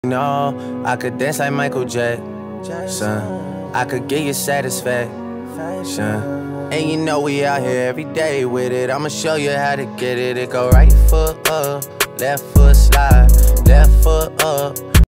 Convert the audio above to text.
No, I could dance like Michael Jackson. I could get you satisfaction. And you know we out here every day with it. I'ma show you how to get it. It go right foot up, left foot slide, left foot up,